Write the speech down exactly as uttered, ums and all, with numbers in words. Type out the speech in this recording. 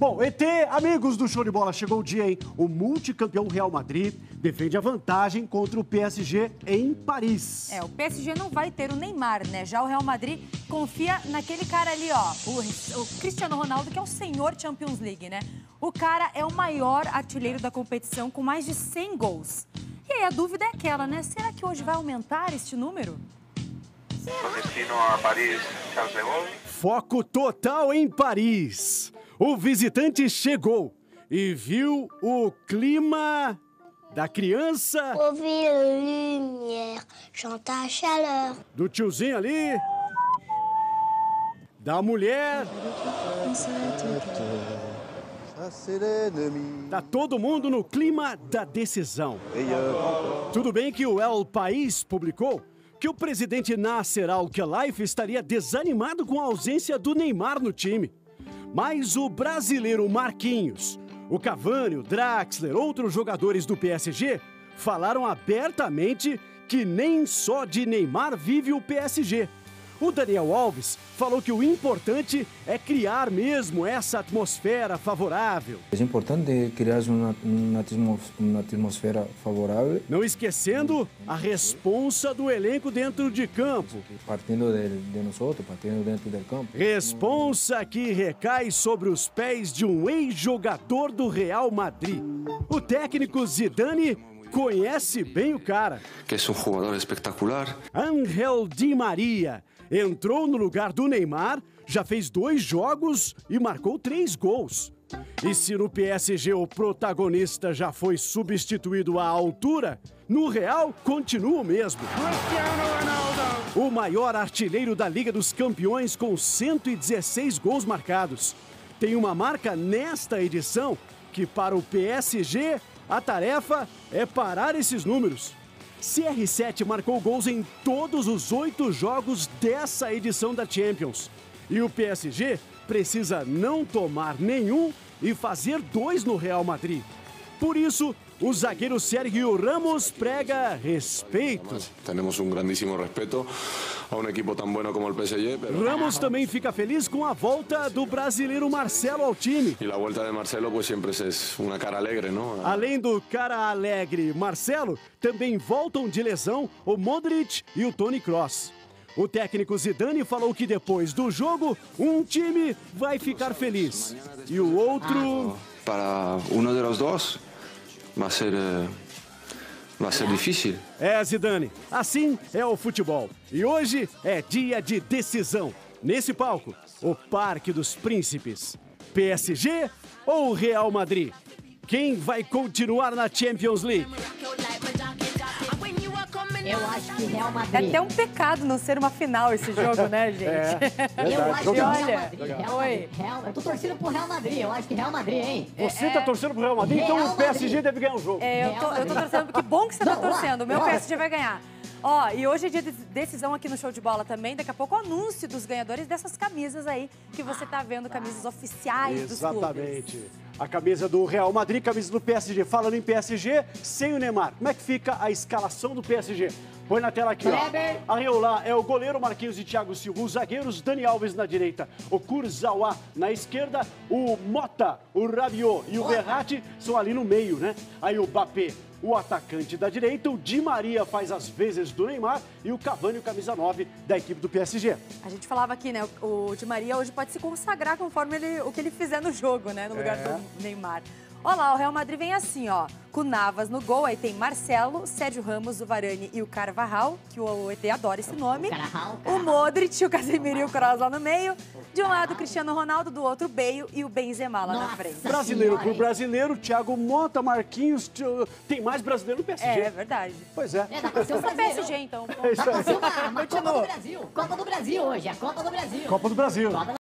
Bom, E T, amigos do Show de Bola, chegou o dia, hein? O multicampeão Real Madrid defende a vantagem contra o P S G em Paris. É, o P S G não vai ter o Neymar, né? Já o Real Madrid confia naquele cara ali, ó, o, o Cristiano Ronaldo, que é o senhor Champions League, né? O cara é o maior artilheiro da competição, com mais de cem gols. E aí a dúvida é aquela, né? Será que hoje vai aumentar este número? Destino a Paris, Charles de Gaulle. Foco total em Paris. O visitante chegou e viu o clima da criança, Ouvir a lumière, chantar a chaleur. do tiozinho ali, da mulher. Tá todo mundo no clima da decisão. Tudo bem que o El País publicou que o presidente Nasser Al-Khelaifi estaria desanimado com a ausência do Neymar no time. Mas o brasileiro Marquinhos, o Cavani, o Draxler, outros jogadores do P S G falaram abertamente que nem só de Neymar vive o P S G. O Daniel Alves falou que o importante é criar mesmo essa atmosfera favorável. É importante criar uma, uma, uma atmosfera favorável. Não esquecendo a responsa do elenco dentro de campo. Partindo de, de nós, partindo dentro do campo. Responsa que recai sobre os pés de um ex-jogador do Real Madrid. O técnico Zidane conhece bem o cara. Que é um jogador espetacular. Ángel Di Maria entrou no lugar do Neymar, já fez dois jogos e marcou três gols. E se no P S G o protagonista já foi substituído à altura, no Real continua o mesmo. O maior artilheiro da Liga dos Campeões com cento e dezesseis gols marcados. Tem uma marca nesta edição que para o P S G a tarefa é parar esses números. C R sete marcou gols em todos os oito jogos dessa edição da Champions. E o P S G precisa não tomar nenhum e fazer dois no Real Madrid. Por isso, o zagueiro Sérgio Ramos prega respeito. Temos um grandíssimo respeito a um equipo tão bom como o P S G. Pero... Ramos também fica feliz com a volta do brasileiro Marcelo ao time. E a volta de Marcelo pues, sempre é uma cara alegre, não? Além do cara alegre Marcelo, também voltam de lesão o Modric e o Toni Kroos. O técnico Zidane falou que depois do jogo, um time vai ficar feliz e o outro... Para um dos dois, vai ser, vai ser difícil. É, Zidane, assim é o futebol. E hoje é dia de decisão. Nesse palco, o Parque dos Príncipes. P S G ou Real Madrid? Quem vai continuar na Champions League? Eu acho que Real Madrid. É até um pecado não ser uma final esse jogo, né, gente? É, Eu acho que Real Olha, Madrid. Real oi. Madrid. Real... Eu tô torcendo pro Real Madrid. Eu acho que Real Madrid, hein? Você tá torcendo pro Real Madrid, então Real o P S G Madrid. deve ganhar o jogo. É, eu tô, eu tô torcendo, que bom que você tá Não, lá, torcendo. O meu lá. P S G vai ganhar. Ó, e hoje é dia de decisão aqui no Show de Bola também. Daqui a pouco o anúncio dos ganhadores dessas camisas aí que você tá vendo, camisas oficiais dos clubes. Exatamente. A camisa do Real Madrid, camisa do P S G. Falando em P S G, sem o Neymar, como é que fica a escalação do P S G? Põe na tela aqui, Kleber. ó. Areola é o goleiro Marquinhos e Thiago Silva. Os zagueiros, Dani Alves na direita, o Kurzawa na esquerda, o Mota, o Rabiot e o Verratti são ali no meio, né? Aí o Mbappé, o atacante da direita, o Di Maria faz as vezes do Neymar e o Cavani, o camisa nove da equipe do P S G. A gente falava aqui, né? O, o Di Maria hoje pode se consagrar conforme ele, o que ele fizer no jogo, né? No lugar É. do Neymar. Olha lá, o Real Madrid vem assim, ó. Com Navas no gol, aí tem Marcelo, Sérgio Ramos, o Varane e o Carvajal, que o E T adora esse nome. Carvajal, O Modric, o Casemiro e o Kroos lá no meio. De um lado, o Cristiano Ronaldo, do outro, o Bale e o Benzema lá na Nossa. frente. Brasileiro senhora, pro hein? brasileiro, Thiago Mota, Marquinhos, tio- tem mais brasileiro no P S G. É, é verdade. Pois é. É, dá pra ser um Só P S G, brasileiro. então. É isso Dá pra aí. ser uma, uma Copa Continua. do Brasil. Copa do Brasil hoje. A Copa do Brasil. Copa do Brasil. Copa